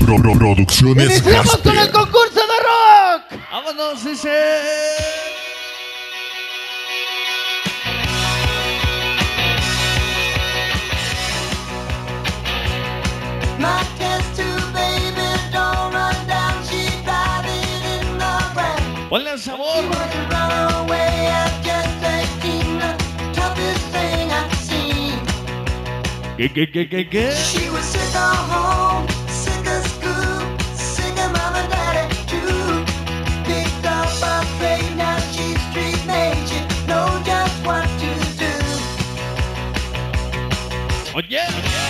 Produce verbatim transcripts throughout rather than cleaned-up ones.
Pro, pro, Producciones Iniciamos con el concurso de rock. Vámonos, dice. Ponle el sabor. ¿Qué, qué, qué, qué, qué? Oye.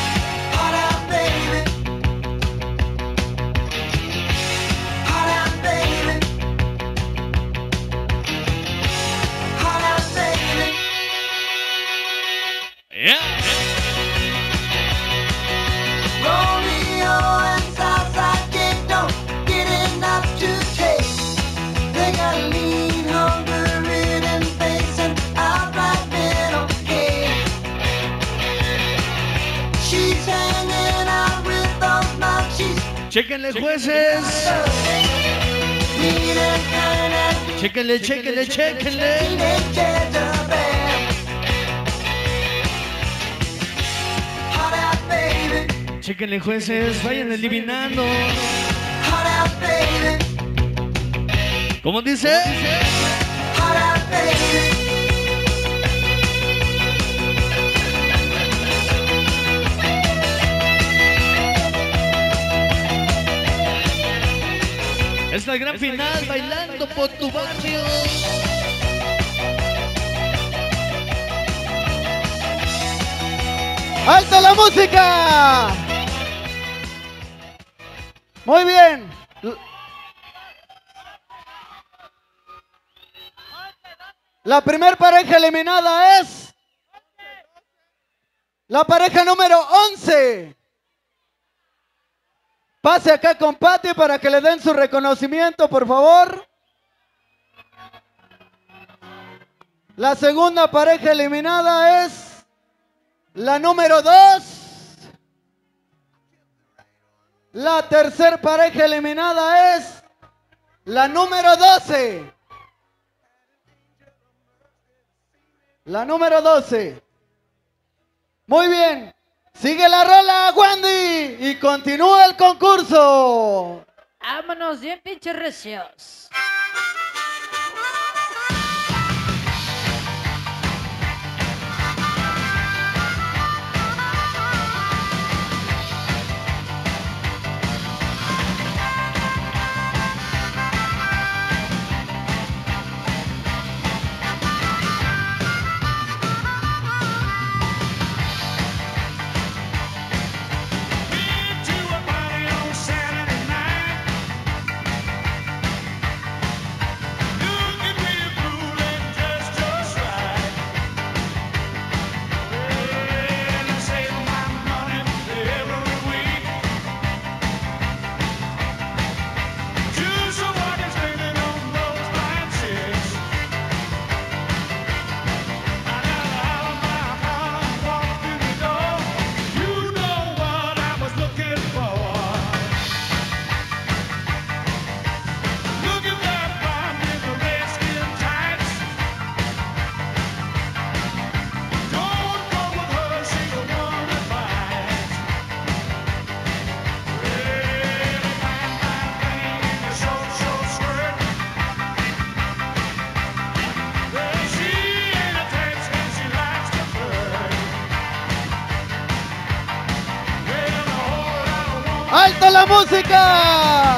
Yeah. Chéquenle, jueces. Chéquenle, chéquenle, chéquenle. Chéquenle, jueces. Vayan eliminando. ¿Cómo dice? Es la gran final, bailando por tu barrio. ¡Alta la música! Muy bien. La primer pareja eliminada es la pareja número once. Pase acá con Pati para que le den su reconocimiento, por favor. La segunda pareja eliminada es la número dos. La tercera pareja eliminada es la número doce. La número doce. Muy bien. Sigue la rola, Wendy, y continúa el concurso. Vámonos bien pinches recios. ¡Alta la música!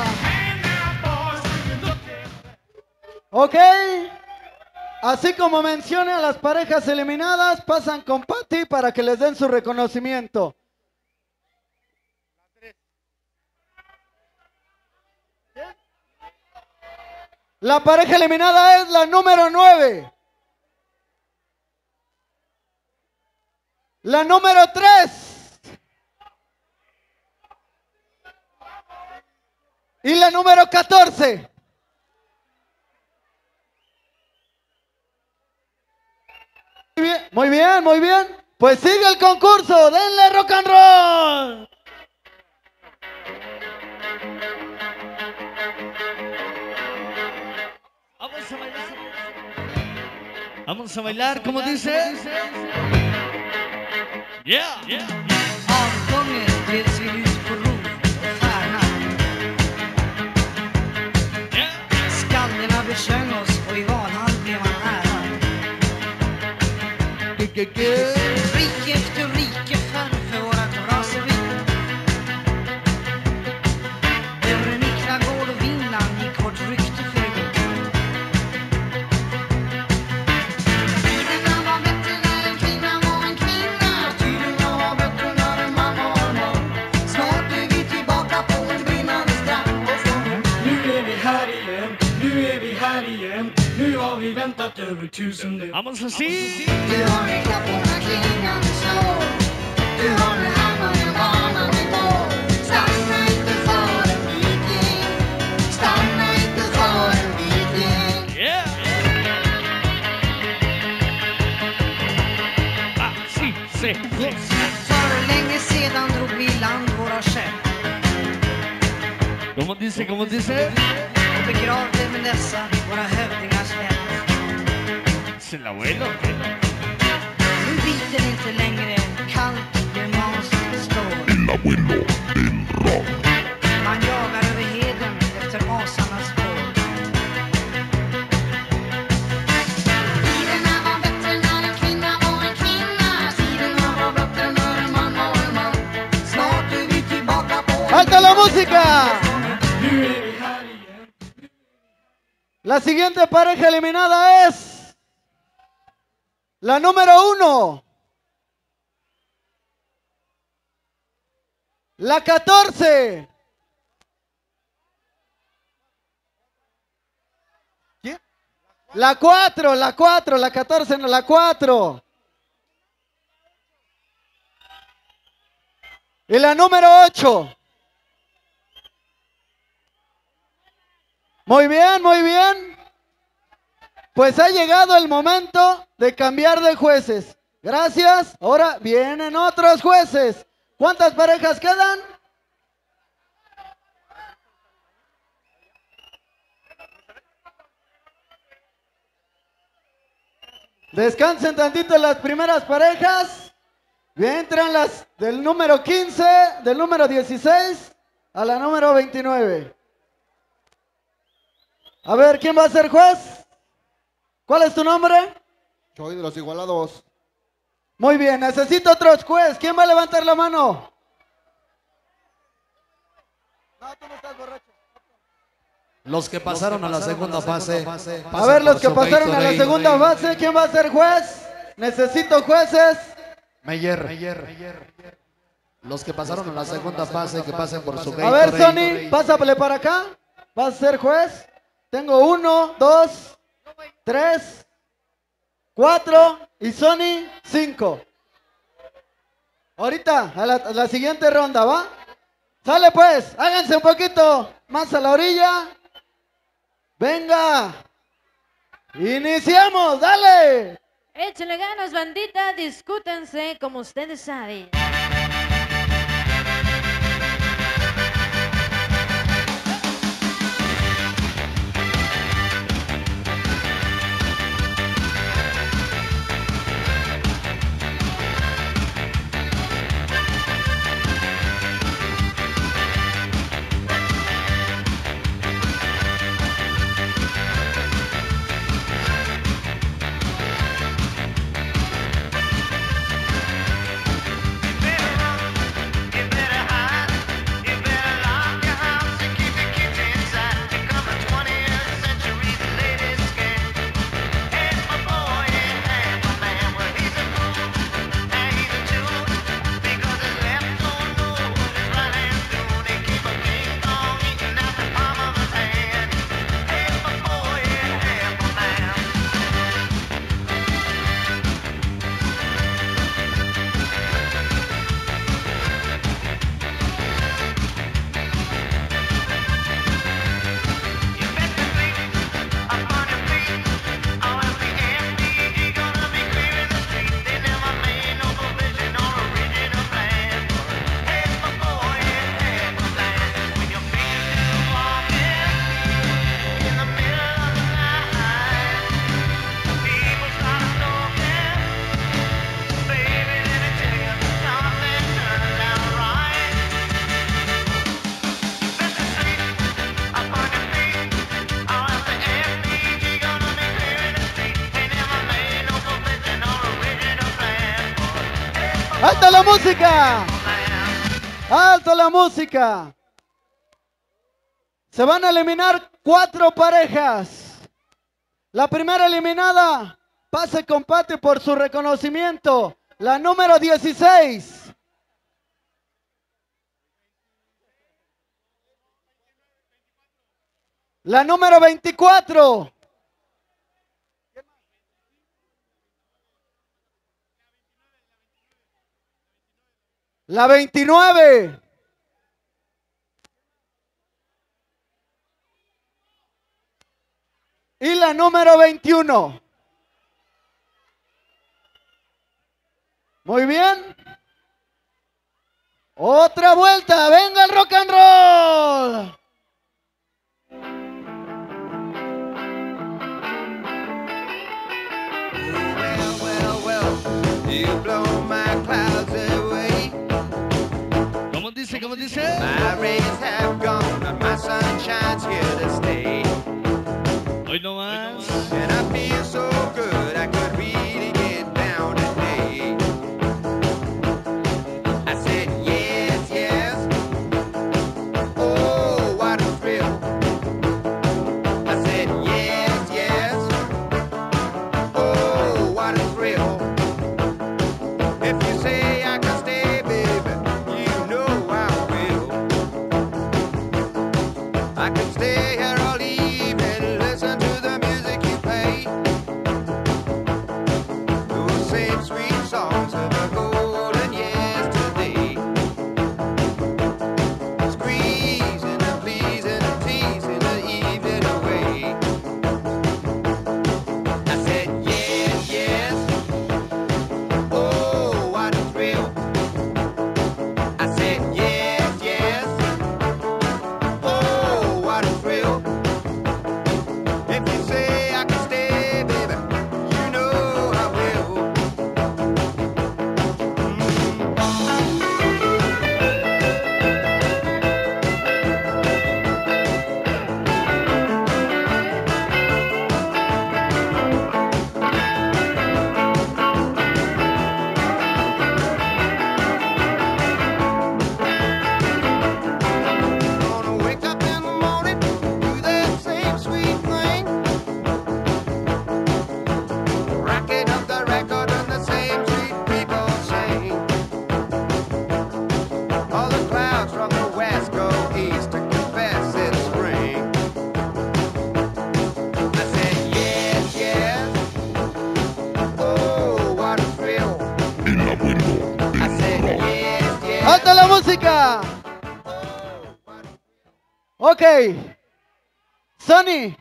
Ok. Así como menciona a las parejas eliminadas, pasan con Pati para que les den su reconocimiento. La pareja eliminada es la número nueve. La número tres. Y la número catorce. Muy bien, muy bien, muy bien. Pues sigue el concurso. Denle rock and roll. Vamos a bailar, como dice. Yeah, yeah. Avgången gled sig ut på rov och färna. Skalderna besjöng oss och i Valhall blev man ärad. Rike efter rike föll för vårat raseri. Över Miklagård och Vinland gick vårt rykte för det. Tiderna var bättre när en kvinna var en kvinna. Tiderna var bättre när en man var en man. Snart är vi tillbaka på en brinnande strand. Nu är vi här igen, nu är vi här igen. Nu har vi väntat över tusen år. Vamos así. Du har en klapporna klingande slår. Du har en hammaren banan i mål. Stanna inte för en viking. Stanna inte för en viking. Yeah. Así se goza. För länge sedan drog vi i land våra skepp. Como dice, como dice. Och begravde med dessa våra hövdingars hem. Es el abuelo. Nu biter inte längre kallt germanskt stål. El abuelo del rock. Man jagar över heden efter asarnas spår. Tiderna var bättre när en kvinna var en kvinna. Tiderna var bättre när en man var en man. Snart är vi tillbaka på... ¡Alta la música! Nu är vi här igen. La siguiente pareja eliminada es la número uno. La catorce. ¿Quién? La cuatro, la cuatro, la catorce, no, la cuatro. Y la número ocho. Muy bien, muy bien. Pues ha llegado el momento de cambiar de jueces. Gracias. Ahora vienen otros jueces. ¿Cuántas parejas quedan? Descansen tantito las primeras parejas. Entran las del número quince, del número dieciséis a la número veintinueve. A ver, ¿quién va a ser juez? ¿Cuál es tu nombre? Soy de los igualados. Muy bien, necesito otro juez. ¿Quién va a levantar la mano? No, tú no estás borracho. Los que pasaron a la segunda fase. A ver, los que pasaron a la segunda fase, ¿quién va a ser juez? Necesito jueces. Meyer. Los que pasaron a la segunda fase, que pasen por su A ver, Gatorade. Sony, pásale para acá. ¿Vas a ser juez? Tengo uno, dos, tres, cuatro y Sony, cinco. Ahorita, a la, a la siguiente ronda, ¿va? Sale pues, háganse un poquito más a la orilla. Venga. Iniciamos, dale. Échenle ganas, bandita, discútense como ustedes saben. ¡Alta la música! ¡Alta la música! Se van a eliminar cuatro parejas. La primera eliminada, pase con Pati por su reconocimiento. La número dieciséis. La número veinticuatro. La veintinueve. Y la número veintiuno. Muy bien. Otra vuelta. Venga el rock and roll. ¿Cómo dice? ¿Cómo dice? My rays have gone and my sun shines here to stay. Hoy no más. And I feel so good I could really get down today. I said yes, yes. Oh, what a thrill. I said yes, yes. Oh, what a thrill. If you say I can stay, baby, you know I will. I can stay here all evening, listen to the music you play. Those same sweet songs of a golden yesterday. Squeezing and pleasing and teasing the evening away. I said yes, yes. Oh, what a thrill. I said yes, yes. Oh, what a thrill. If you say I can stay, baby, you know I will. Gonna wake up in the morning, do that same sweet thing. Rocking up the record and the same sweet people sing. All the clouds from the west go east to confess it's spring. I said yes, yes. Oh, what a thrill. El abuelo I del said rock. yes, yes. ¡Alta la música! Ok. Sonny.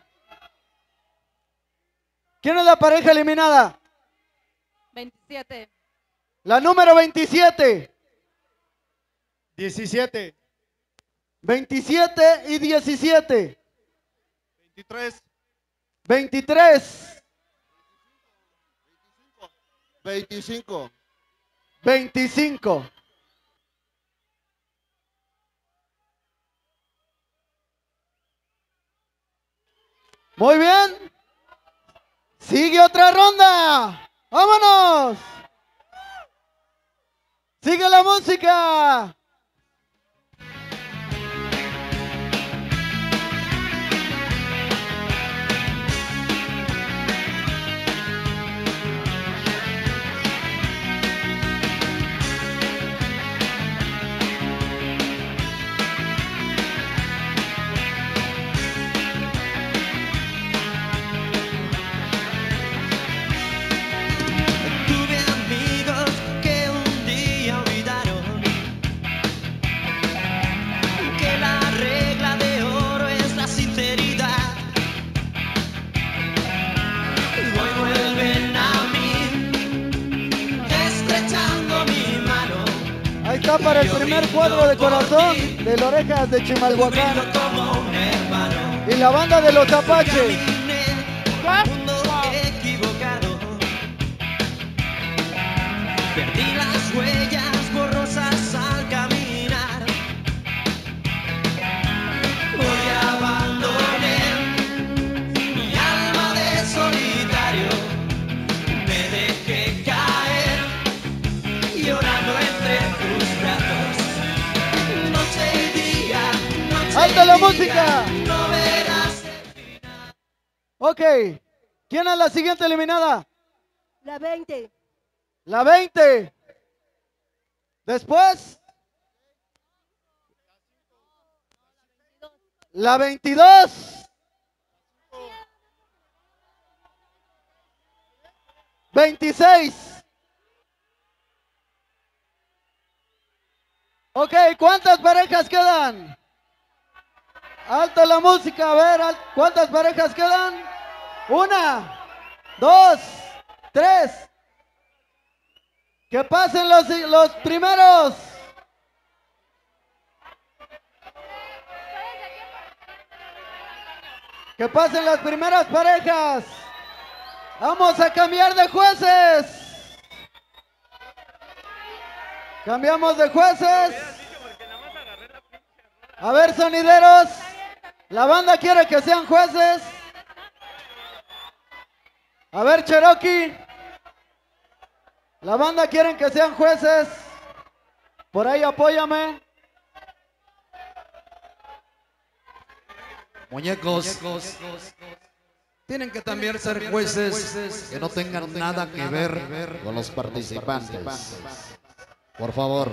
¿Quién es la pareja eliminada? veintisiete. La número veintisiete. diecisiete, veintisiete y diecisiete. veintitrés, veintitrés. veinticinco, veinticinco. Muy bien. Sigue otra ronda. ¡Vámonos! Sigue la música. Tuve amigos que un día olvidaron que la regla de oro es la sinceridad. Hoy vuelven a mí, estrechando mi mano. Ahí está para el primer cuadro de corazón de las Orejas de Chimalhuacán Brindo como un hermano. y la banda de los Apaches. Caminé por un mundo equivocado. Perdí las huellas borrosas al caminar. Hoy abandoné mi alma de solitario. Me dejé caer llorando ¡Alta la música! Ok. ¿Quién es la siguiente eliminada? La veinte. La veinte. Después. La veintidós. veintiséis. Ok, ¿cuántas parejas quedan? Alto la música, a ver, al- ¿cuántas parejas quedan? Una, dos, tres. Que pasen los, los primeros. Que pasen las primeras parejas. Vamos a cambiar de jueces. Cambiamos de jueces. A ver, sonideros. La banda quiere que sean jueces. A ver, Cherokee. La banda quiere que sean jueces. Por ahí apóyame. Muñecos, tienen que también ser jueces que no tengan nada que ver con los participantes. Por favor.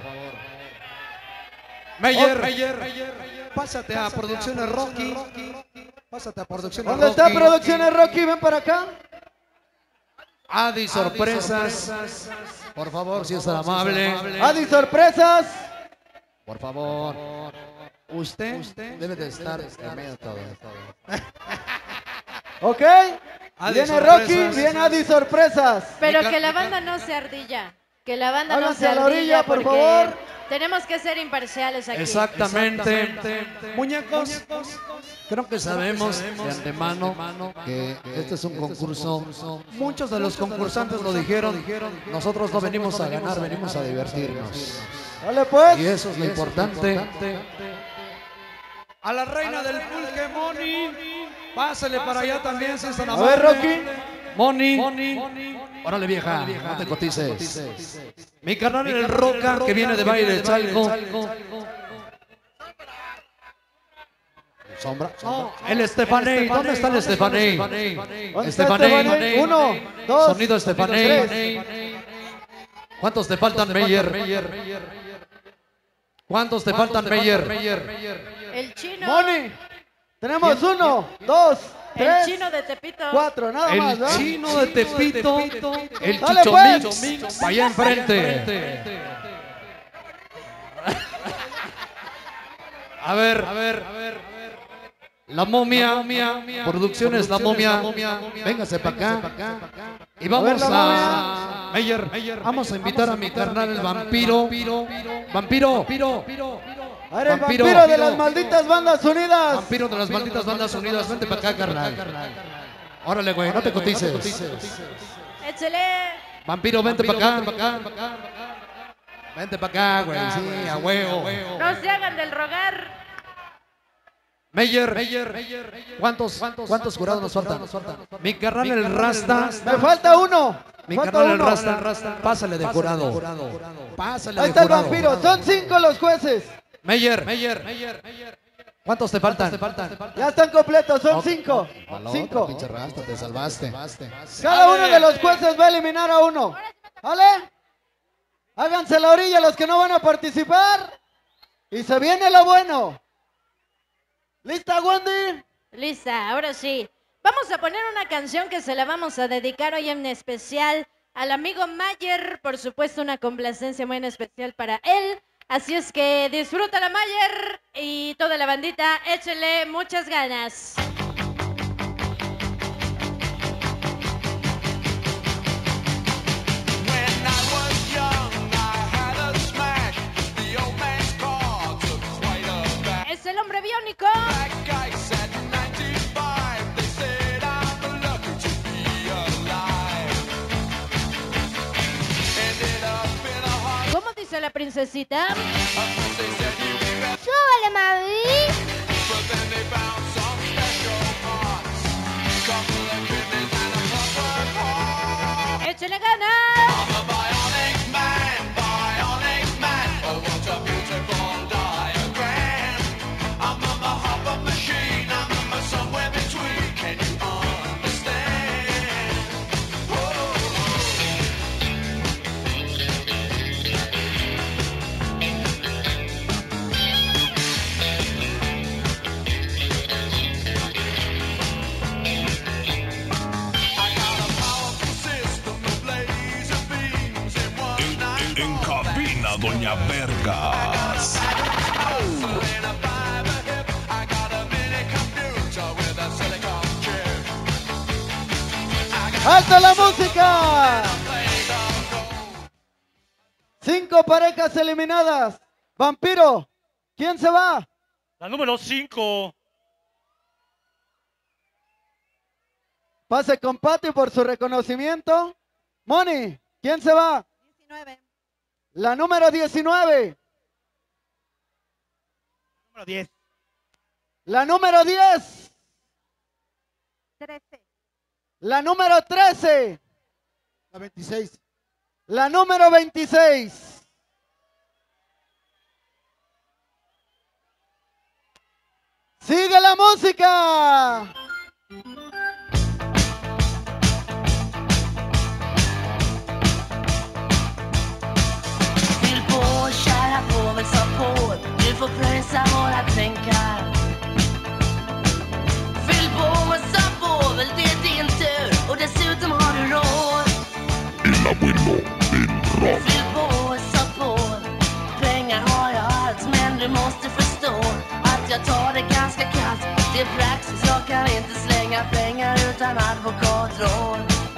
Meyer, pásate a Producciones Rocky. Pásate a Producciones Rocky. ¿Dónde está Producciones Rocky? Ven para acá. Adi Sorpresas. Por favor, si es tan amable. Adi Sorpresas. Por favor. Usted debe de estar en medio de todo. Ok. Adi Viene Sorpresas. Rocky, viene Adi Sorpresas. Pero que la banda no se ardilla. Que la banda no Háganse se a la ardilla orilla, por porque favor. tenemos que ser imparciales aquí. Exactamente. Muñecos, creo que sabemos de antemano que este es un concurso. Muchos de los concursantes lo dijeron. Nosotros no venimos a ganar, venimos a divertirnos. Dale pues. Y eso es lo importante. A la reina del pulque, Moni. Pásale para allá también, si están A ver, Rocky. Moni. Órale, vieja, no te cotices. Mi carnal el Roca, que viene de Baile de Chalco. Sombra. El Estefaney, ¿dónde está el Estefaney? ¿Dónde está Estefaney? Uno, dos, Sonido Estefaney. tres. ¿Cuántos te faltan, Meyer? ¿Cuántos te faltan, Meyer? El chino. Moni. Tenemos uno, dos, El tres, chino de Tepito. cuatro, nada más, El ¿verdad? chino de Tepito, el Dale, Chichomix, pues. para allá enfrente. A ver, a ver, la momia, Producciones La Momia, véngase para acá. Y vamos A ver, la a, Meyer, vamos a invitar a mi carnal el vampiro, vampiro, A ver, el Vampiro. vampiro de las malditas bandas unidas. vampiro de las malditas bandas unidas, vente para acá, carnal. Órale, güey, no te cotices. Échale. Vampiro, vente para acá. Vente para acá, güey, sí, a huevo. No se hagan del rogar. Meyer, ¿cuántos, cuántos jurados nos faltan? Mi carnal el Rasta. Me falta uno. Mi Falta carnal el uno. Rasta. Pásale de jurado. Pásale Ahí de está el jurado. vampiro. Son cinco los jueces. Meyer, ¿cuántos te faltan? Ya están completos. Son Ok. cinco. Balota, Cinco. pinche Rasta, te salvaste. Cada uno de los jueces va a eliminar a uno. ¿Vale? Háganse la orilla los que no van a participar. Y se viene lo bueno. ¿Lista, Wendy? Lista, ahora sí. Vamos a poner una canción que se la vamos a dedicar hoy en especial al amigo Mayer. Por supuesto, una complacencia muy en especial para él. Así es que disfrútala, Mayer, y toda la bandita, échenle muchas ganas. Es el hombre biónico. ¿Cómo dice la princesita? ¡Súbele, mami! ¡Échale ganas! I'm Doña Vergas. ¡Alta la música! Cinco parejas eliminadas. Vampiro, ¿quién se va? La número cinco. Pase con Pati por su reconocimiento. Moni, ¿quién se va? diecinueve. La número diecinueve. Número diez. La número diez. trece. La número trece. La veintiséis. La número veintiséis. ¡Sigue la música! Fyll på, kära fågel, sa på. Du får pröjsa våra drinkar. Fyll på, sa fågel, det är din tur. Och dessutom har du råd. El abuelo del rock. Fyll på, sa på. Pengar har jag allt, men du måste förstå att jag tar det ganska kallt. Det är praxis, jag kan inte slänga pengar utan advokatråd.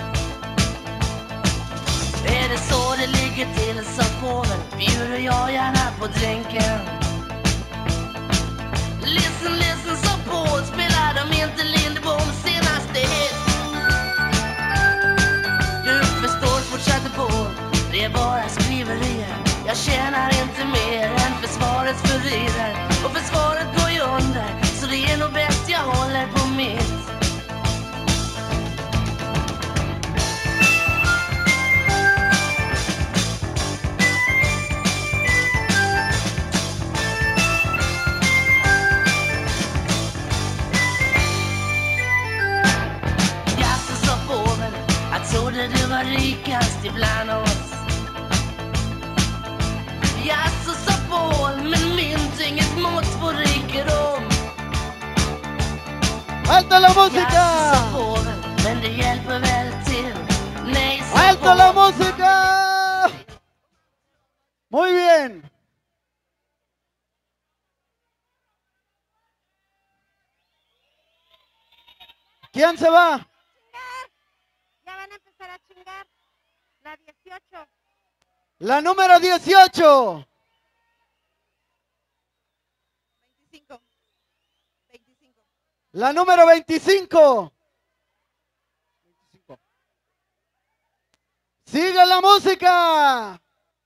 Är det så det ligger till, sa fågeln, bjuder jag gärna på drinken. Listen, listen, sa på, spelar de inte Lindeboms senaste hit? Du förstår, fortsätter på, det är bara skriverier. Jag tjänar inte mer än försvarets furirer. Och försvaret går ju under, så det är nog bäst jag håller på mitt. Jaså, sa fågeln, jag trodde du var rikast ibland oss. Jaså, sa Paul, men minns inget mått på rikedom. ¡Alta la música! Jaså, sa Paul, men det hjälper väl till. Nej, sa ¡Alta la Paul. música! Muy bien. ¿Quién se va? Ya van a empezar a chingar. La dieciocho. La número dieciocho. veinticinco. veinticinco. La número veinticinco. ¡Sigue la música!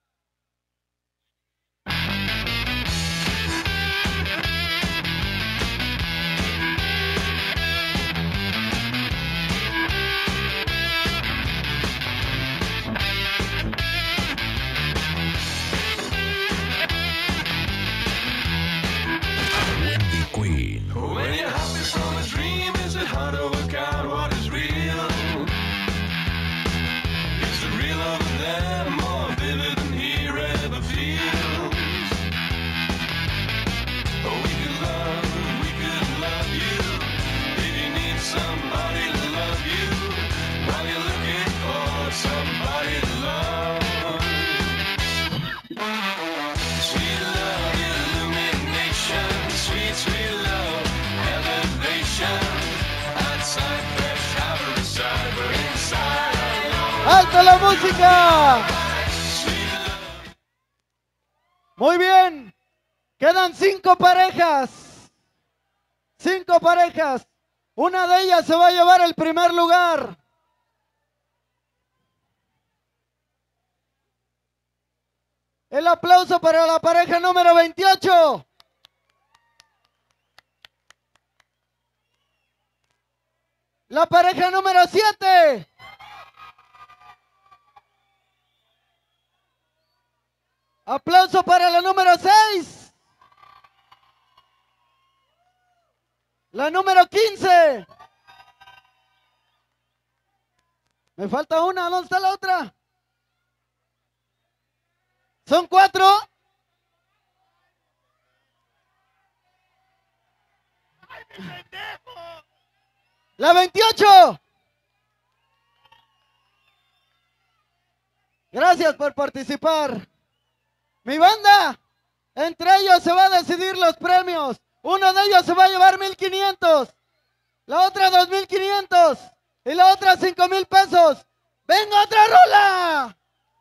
Wendy Queen. When you're happy from a dream, is it hard to work out what is real? Is the real over there more vivid than here ever feels? Oh, we could love, we could love you. If you need somebody to love you, while you're looking for somebody to love. Sweet love, illumination, sweet, sweet love, elevation. Outside, fresh, outer, inside, we're inside. ¡Alta la música! Muy bien. Quedan cinco parejas. Cinco parejas. Una de ellas se va a llevar el primer lugar. El aplauso para la pareja número veintiocho. La pareja número siete. Aplauso para la número seis. La número quince. Me falta una, ¿dónde está la otra? ¿Son cuatro? La veintiocho. Gracias por participar. Mi banda, entre ellos se va a decidir los premios. Uno de ellos se va a llevar mil quinientos, la otra dos mil quinientos y la otra cinco mil pesos. ¡Venga otra rola!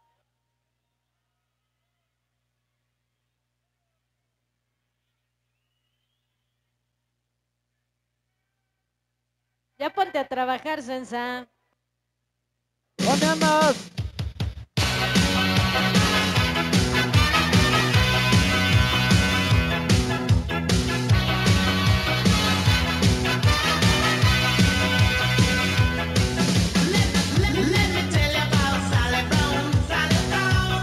Ya ponte a trabajar, Sensa. ¿Dónde andas? Let me tell you about Sally Brown, Sally Brown,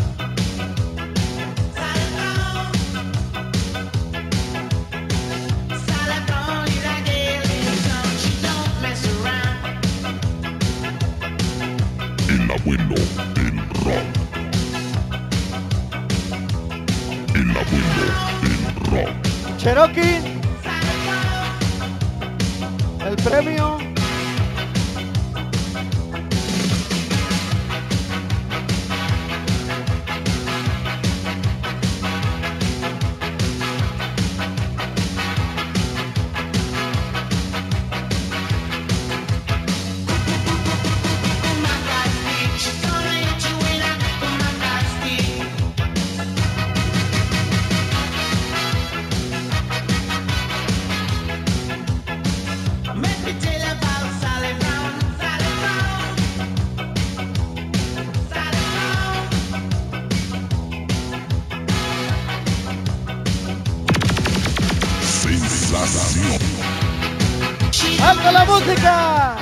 Sally Brown. Sally Brown is a girl in town, she don't mess around. El abuelo del rock. El abuelo del rock. Cherokee, el premio. She's gonna hit you with a command stick. Let me tell you about Sally Brown, Sally Brown, Sally Sensación. Brown. ¡Alto la música!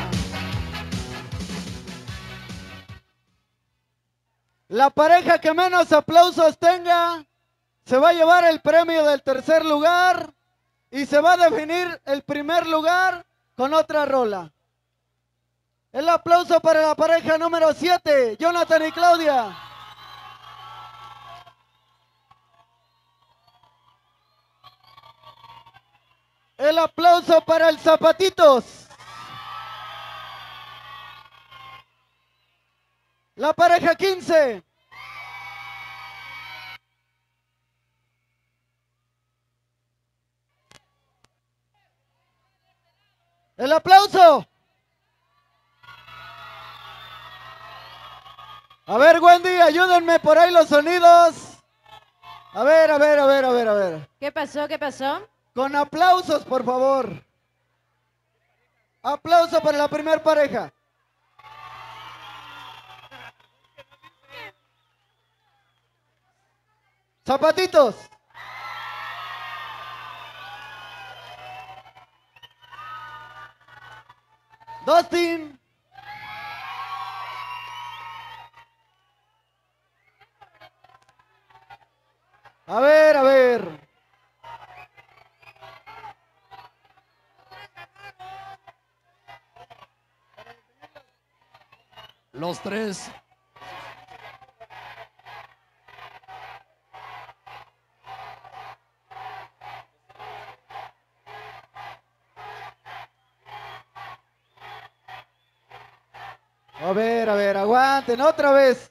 La pareja que menos aplausos tenga se va a llevar el premio del tercer lugar y se va a definir el primer lugar con otra rola. El aplauso para la pareja número siete, Jonathan y Claudia. El aplauso para el Zapatitos. La pareja quince. El aplauso. A ver, Wendy, ayúdenme por ahí los sonidos. A ver, a ver, a ver, a ver, a ver. ¿Qué pasó? ¿Qué pasó? Con aplausos, por favor. Aplauso para la primer pareja. Zapatitos. Dustin. A ver, a ver. Los tres. A ver, a ver, aguanten otra vez.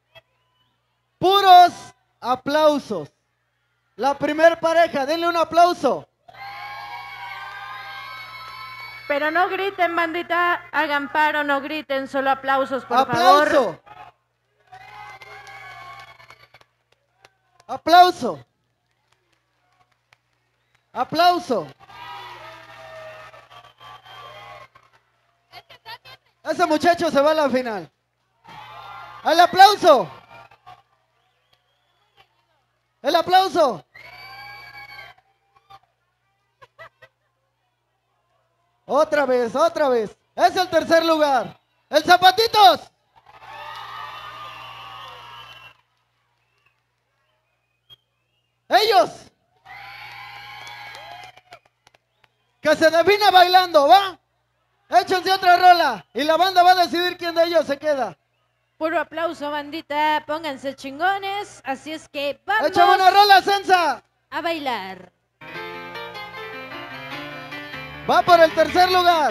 Puros aplausos. La primer pareja, denle un aplauso. Pero no griten, bandita. Hagan paro, no griten. Solo aplausos, por favor. Aplauso. Aplauso. Aplauso. Ese muchacho se va a la final. ¡El aplauso! ¡El aplauso! Otra vez, otra vez. Es el tercer lugar. ¡El Zapatitos! ¡Ellos! Que se defina bailando, ¿va? Échense otra rola y la banda va a decidir quién de ellos se queda. Puro aplauso, bandita. Pónganse chingones. Así es que vamos ¡Échame una rola, Sensa! a bailar. Va por el tercer lugar.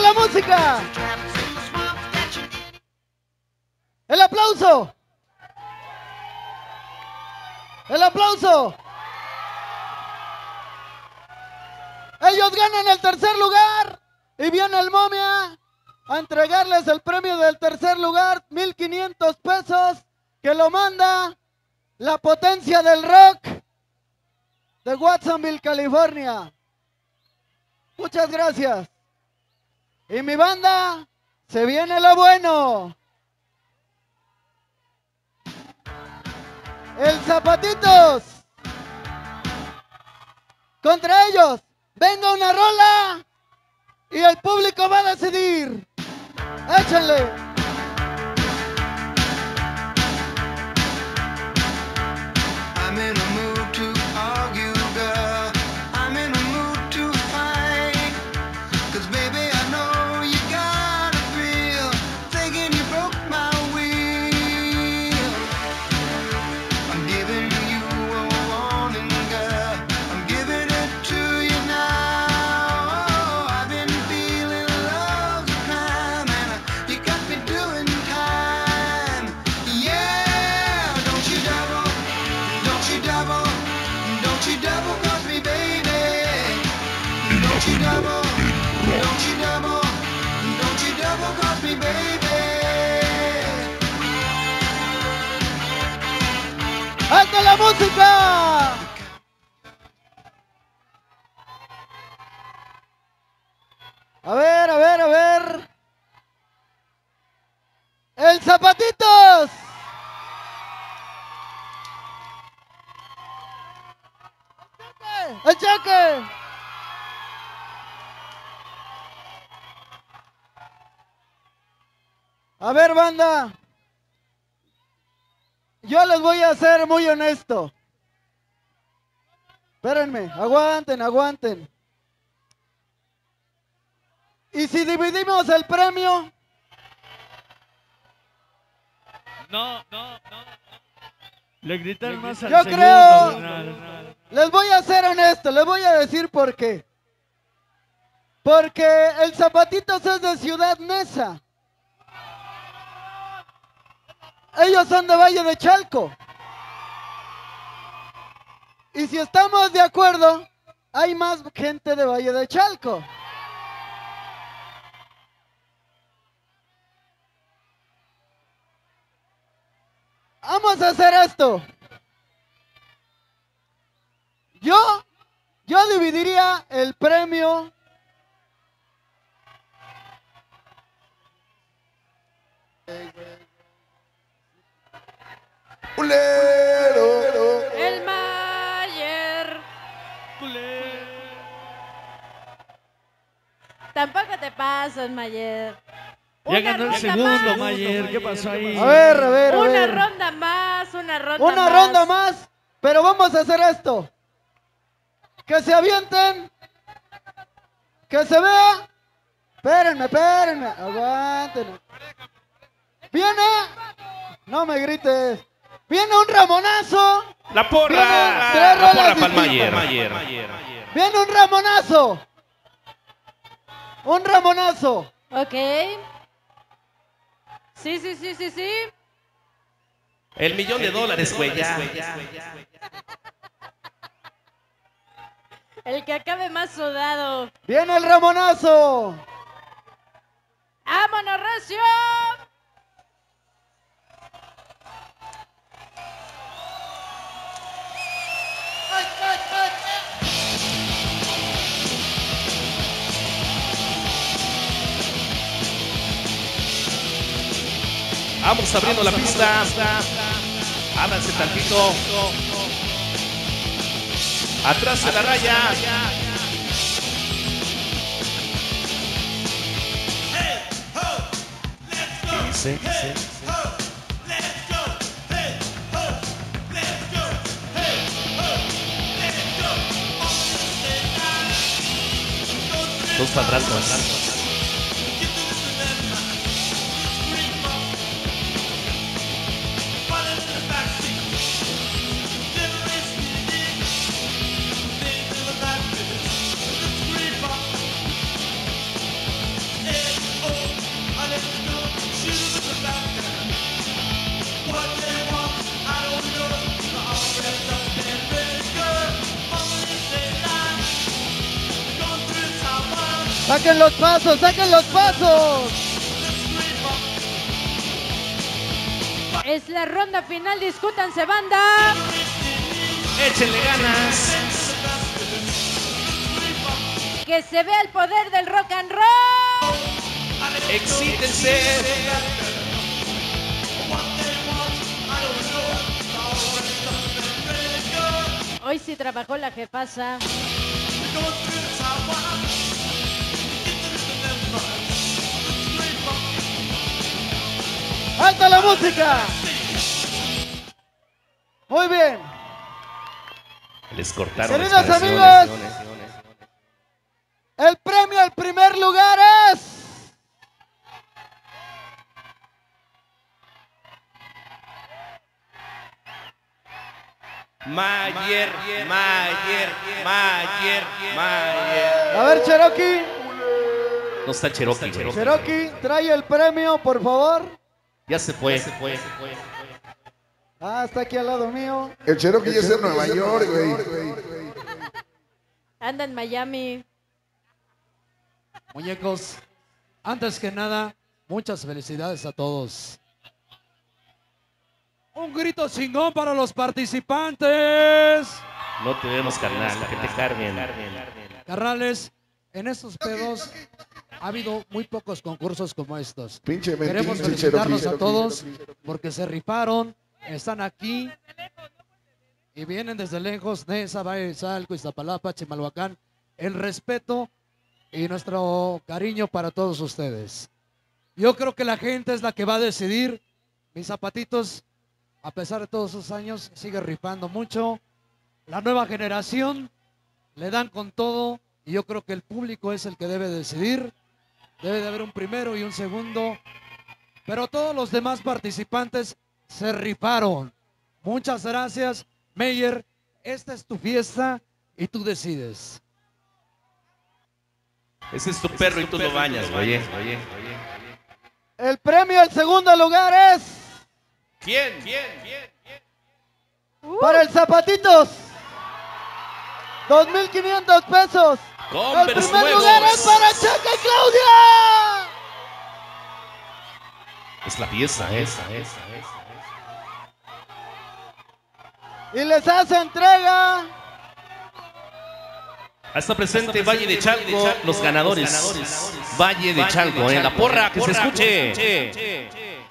la música! ¡El aplauso! ¡El aplauso! Ellos ganan el tercer lugar y viene el Momia a entregarles el premio del tercer lugar, mil quinientos pesos, que lo manda la potencia del rock de Watsonville, California. Muchas gracias. Y mi banda, se viene lo bueno. El Zapatitos. Contra ellos, venga una rola y el público va a decidir. Échenle. I'm in a mood to argue, girl. I'm in a mood to fight. 'Cause baby, I know you got a thrill, thinking you broke my wheel. I'm giving you a warning, girl. I'm giving it to you now. I've been feeling love's a crime, and uh, you got me doing time. Yeah, don't you double, don't you double, don't you double cross me, baby. Don't you double, don't you double, don't you double cross me, baby. ¡Alta la música! A ver, a ver, a ver. ¡El Zapatitos! ¡El Cheque! A ver, banda. Yo les voy a ser muy honesto. Espérenme, aguanten, aguanten. ¿Y si dividimos el premio? No, no, no. Le gritaron más al Yo segundo, creo, carnal. les voy a ser honesto, les voy a decir por qué. Porque el Zapatitos es de Ciudad Neza. Ellos son de Valle de Chalco. Y si estamos de acuerdo, hay más gente de Valle de Chalco. Vamos a hacer esto. Yo, yo dividiría el premio. El Mayer. Tampoco te pasas, Mayer. Ya Una ganó el ronda segundo, más. Mayer. ¿Qué pasó ahí? A ver, a ver, a Una ver. ronda más, una ronda Una más. ronda más, pero vamos a hacer esto. Que se avienten. Que se vea. Espérenme, espérenme. Aguanten. Viene. No me grites. Viene un Ramonazo. La porra. Viene tres La rolas porra para el distintas. Mayer. Viene un Ramonazo. Un Ramonazo. Ok. Sí, sí, sí, sí, sí. El millón de dólares, güey, ya. El que acabe más sudado. Viene el Ramonazo. ¡Vámonos, Recio! Vamos abriendo la pista. Ábranse tantito. Atrás de la raya. Sí, sí. Dos cuadrados. Saquen los pasos, saquen los pasos. Es la ronda final, discútanse, banda. Échenle ganas. Que se vea el poder del rock and roll. Excítense. Hoy sí trabajó la jefasa. ¡Alta la música! Muy bien. Les cortaron las Queridos canciones. amigos, el premio al primer lugar es... Mayer, Mayer, Mayer, Mayer. A ver, Cherokee. No está Cherokee, güey. Cherokee, trae el premio, por favor. Ya se fue. Ya se fue. Ah, está aquí al lado mío. El Cherokee ya está en Nueva York, güey. Anda en Miami. Muñecos, antes que nada, muchas felicidades a todos. Un grito chingón para los participantes. No te vemos, carnal, que te carguen. Carnales, en estos pedos ha habido muy pocos concursos como estos. Pinche Queremos mentiche, felicitarlos Cherokee. a todos porque se rifaron, están aquí y vienen desde lejos, Nesa, Valle, Salco, Iztapalapa, Chimalhuacán. El respeto y nuestro cariño para todos ustedes. Yo creo que la gente es la que va a decidir. Mis zapatitos, a pesar de todos sus años, sigue rifando mucho. La nueva generación le dan con todo y yo creo que el público es el que debe decidir. Debe de haber un primero y un segundo, pero todos los demás participantes se rifaron. Muchas gracias, Meyer. Esta es tu fiesta y tú decides. Ese es tu perro y tú lo bañas, oye. Oye, oye. El premio al segundo lugar es... ¿Quién? ¿Quién? ¿Quién? Uh. Para el Zapatitos. dos mil quinientos pesos. Converse El primer nuevos. lugar es para Chaca y Claudia. Es la pieza, esa, esa, esa. Y les hace entrega... Hasta presente Valle de Chalco, los ganadores. Valle de Chalco, en la porra, que se escuche.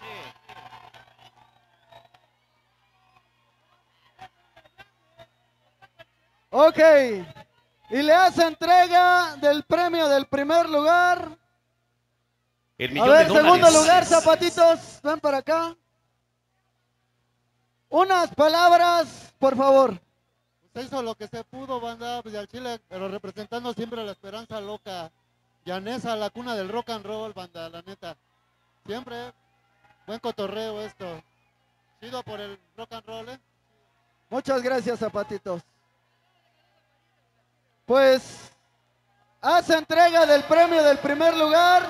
Ok. Y le hace entrega del premio del primer lugar. El A millón ver, de segundo dólares. lugar, Zapatitos. Ven para acá. Unas palabras, por favor. Se hizo lo que se pudo, banda, pues, y al Chile, pero representando siempre la esperanza loca. Llanesa, la cuna del rock and roll, banda, la neta. Siempre buen cotorreo esto. Chido por el rock and roll, ¿eh? Muchas gracias, Zapatitos. Pues hace entrega del premio del primer lugar.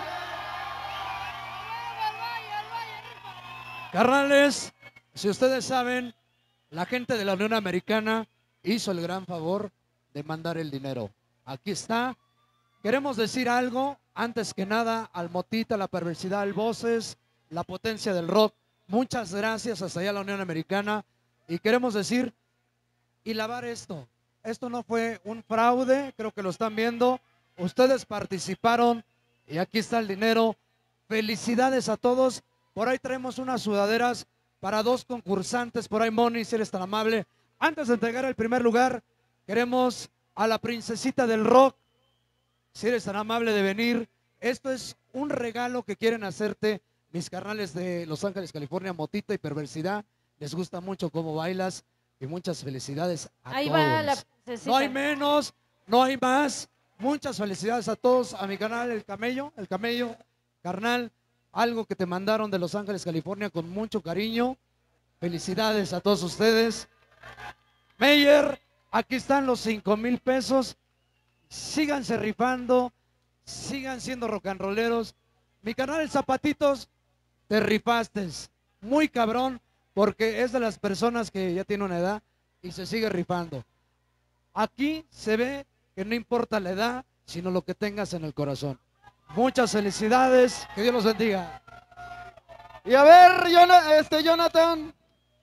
Carnales, si ustedes saben, la gente de la Unión Americana hizo el gran favor de mandar el dinero. Aquí está. Queremos decir algo, antes que nada, al Motita, la perversidad, al Voces, la potencia del rock. Muchas gracias hasta allá a la Unión Americana. Y queremos decir y lavar esto. Esto no fue un fraude, creo que lo están viendo. Ustedes participaron y aquí está el dinero. Felicidades a todos. Por ahí traemos unas sudaderas para dos concursantes. Por ahí, Moni, si eres tan amable. Antes de entregar el primer lugar, queremos a la princesita del rock, si eres tan amable de venir. Esto es un regalo que quieren hacerte mis carnales de Los Ángeles, California, Motita y Perversidad. Les gusta mucho cómo bailas y muchas felicidades a Ahí todos. va la princesita. No hay menos, no hay más. Muchas felicidades a todos, a mi canal El Camello, El Camello, carnal, algo que te mandaron de Los Ángeles, California con mucho cariño. Felicidades a todos ustedes. Meyer, aquí están los cinco mil pesos. Síganse rifando, sigan siendo rock and rolleros. Mi canal El Zapatitos, te rifaste. Muy cabrón, porque es de las personas que ya tiene una edad y se sigue rifando. Aquí se ve que no importa la edad, sino lo que tengas en el corazón. Muchas felicidades, que Dios los bendiga. Y a ver, Jona- este Jonathan,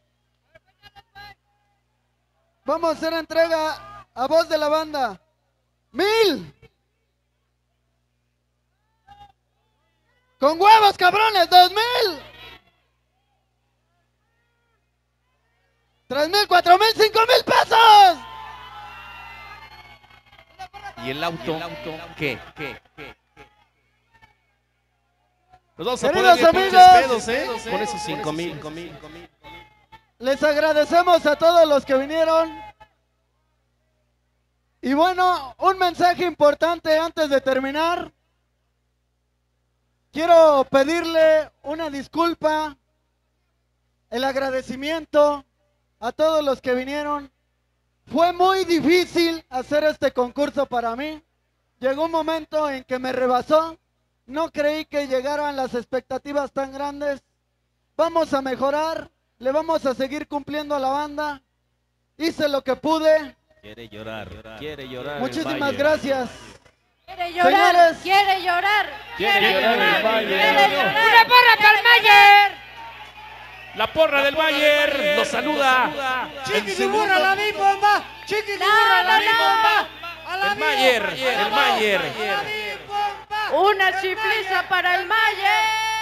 vamos a hacer entrega a voz de la banda. Mil. Con huevos, cabrones, dos mil. Tres mil, cuatro mil, cinco mil pesos. ¿Y el auto? ¿Qué? ¿Qué? ¿Qué? Nos vamos a Queridos poner bien amigos, pinches pedos, ¿eh? Con esos cinco mil. Les agradecemos a todos los que vinieron. Y bueno, un mensaje importante antes de terminar. Quiero pedirle una disculpa, el agradecimiento a todos los que vinieron. Fue muy difícil hacer este concurso para mí. Llegó un momento en que me rebasó. No creí que llegaran las expectativas tan grandes. Vamos a mejorar, le vamos a seguir cumpliendo a la banda. Hice lo que pude. Quiere llorar, quiere llorar. Muchísimas gracias. Quiere llorar, Señores. quiere llorar. Quiere llorar el Bayern. Quiere llorar. ¡Una porra para el Mayer! La porra del Bayern nos saluda. Chiqui tu burra la mi bomba, chiqui tu burra la mi bomba. A la El Mayer, el Mayer. Una chifliza para el Mayer.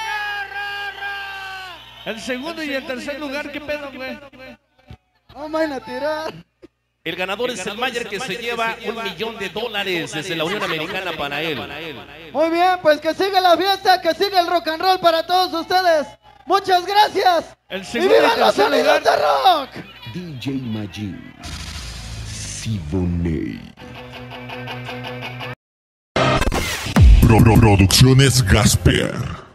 El segundo y el tercer lugar, ¿qué pedo, güey? No vayan a tirar. El ganador es el Mayer que se lleva un millón de dólares desde la Unión Americana para él. Muy bien, pues que siga la fiesta, que siga el rock and roll para todos ustedes. Muchas gracias. El ¡Y segundo y vivan el los tercer amigos lugar. de rock! D J Majin. Siboney. Pro- Pro- Producciones Gasper.